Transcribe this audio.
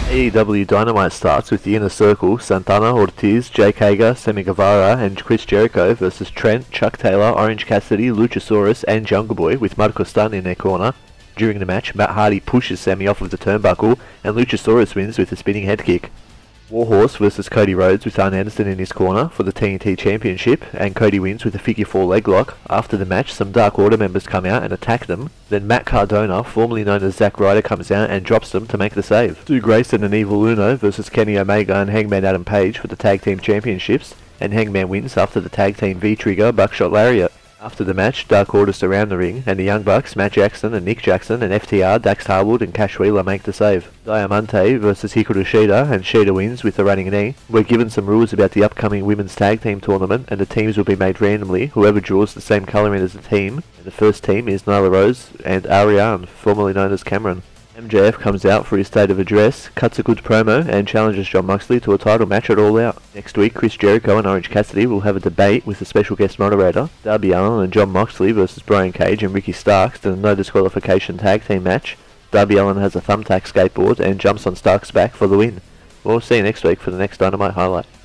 AEW Dynamite starts with the Inner Circle, Santana, Ortiz, Jake Hager, Sammy Guevara and Chris Jericho versus Trent, Chuck Taylor, Orange Cassidy, Luchasaurus and Jungle Boy with Marco Stunt in their corner. During the match, Matt Hardy pushes Sammy off of the turnbuckle and Luchasaurus wins with a spinning head kick. Warhorse versus Cody Rhodes with Arn Anderson in his corner for the TNT Championship, and Cody wins with a figure 4 leg lock. After the match, some Dark Order members come out and attack them. Then Matt Cardona, formerly known as Zack Ryder, comes out and drops them to make the save. Stu Grayson and Evil Uno versus Kenny Omega and Hangman Adam Page for the Tag Team Championships, and Hangman wins after the Tag Team V-Trigger Buckshot Lariat. After the match, Dark Order surround the ring, and the Young Bucks, Matt Jackson and Nick Jackson, and FTR, Dax Harwood and Cash Wheeler make the save. Diamante versus Hikaru Shida, and Shida wins with a running knee. We're given some rules about the upcoming Women's Tag Team Tournament, and the teams will be made randomly, whoever draws the same colour in as the team. And the first team is Nyla Rose and Ariane, formerly known as Cameron. MJF comes out for his state of address, cuts a good promo, and challenges Jon Moxley to a title match at All Out. Next week, Chris Jericho and Orange Cassidy will have a debate with a special guest moderator. Darby Allin and Jon Moxley versus Brian Cage and Ricky Starks in a no disqualification tag team match. Darby Allin has a thumbtack skateboard and jumps on Starks' back for the win. We'll see you next week for the next Dynamite highlight.